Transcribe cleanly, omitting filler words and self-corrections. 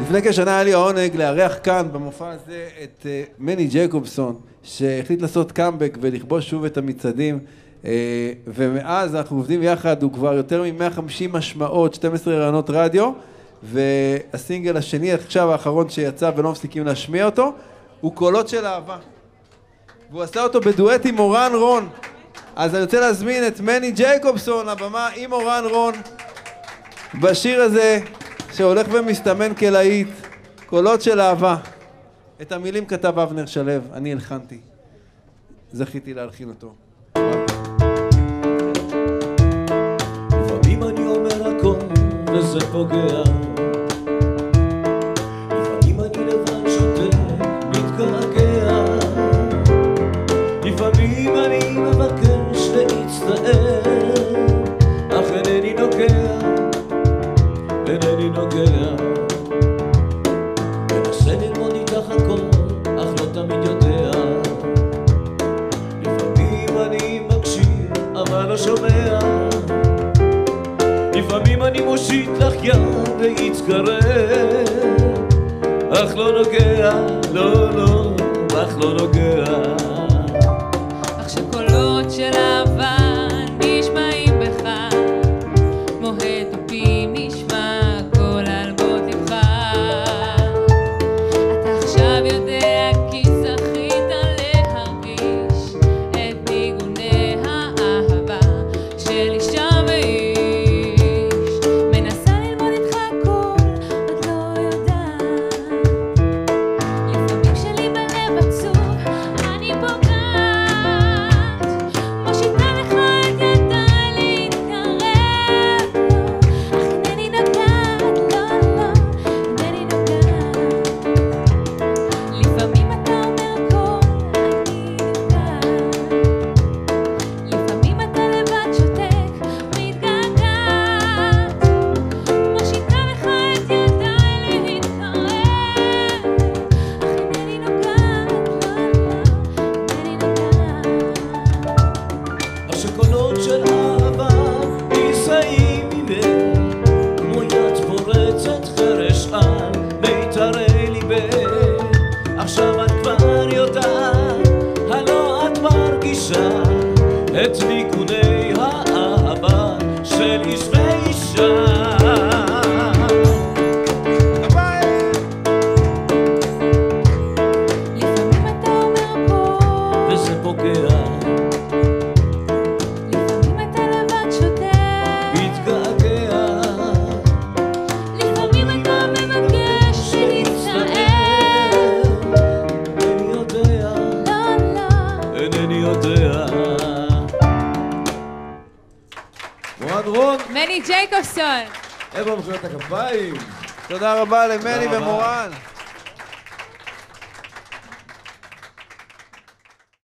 לפני כשנה היה לי העונג לארח כאן במופע הזה את מני ג'ייקובסון, שהחליט לעשות קאמבק ולכבוש שוב את המצעדים, ומאז אנחנו עובדים יחד. הוא כבר יותר מ-150 משמעות, 12 רעיונות רדיו, והסינגל השני עכשיו האחרון שיצא ולא מפסיקים להשמיע אותו הוא קולות של אהבה, והוא עשה אותו בדואט עם אורן רון. אז אני רוצה להזמין את מני ג'ייקובסון לבמה עם אורן רון בשיר הזה שהולך ומסתמן כלהיט, קולות של אהבה. את המילים כתב אבנר שלו, אני הלחנתי, זכיתי להלחין אותו. לפעמים אני אומר הכל וזה פוגע, לפעמים אני לבן שותה מתגעגע, לפעמים אני מבקש להצטער, אך אינני נוגע, אינני נוגע. מנסה ללמוד איתך הכל, אך לא תמיד יודע. לפעמים אני מקשיב, אבל לא שומע. לפעמים אני מושיט לך יד להתקרב, אך לא נוגע, לא, לא, אך לא נוגע. אך שקולות של אהבה נשמעים בך, כמו הטופים נשמע קול על בות לבך. אתה עכשיו יודע כי זכית להרגיש את ניגוני האהבה של אישה ואיש. מנסה ללמוד איתך הכל, עוד לא יודעת. לפעמים שלי בלב עצוב אני פוגעת, מושיטה לך את ידיי להתקרב, אך אינני נוגעת, לא, לא, אינני נוגעת. לפעמים אתה אומר כל אני נפגעת, לפעמים אתה לבד שותק מתגעגעת, מושיטה לך את ידיי להתקרב, אך אינני נוגעת, לא, לא, אינני נוגעת. השקולות של אהבה נישאים ממך, כמו יד פורצת חרש על מיתרי ליבך. עכשיו את כבר יודעת, הלא את מרגישה את ניגוני האהבה של איש ואישה. לפעמים אתה אומר כל, וזה פוגע, לפעמים אתה לבד שותק, מתגעגע, לפעמים אתה מבקש להצטער, אינני יודע, לא, לא. אינני יודע. אורן רון, מני ג'ייקובסון. איפה מחיאות הכפיים? תודה רבה למני תודה רבה. ומורן.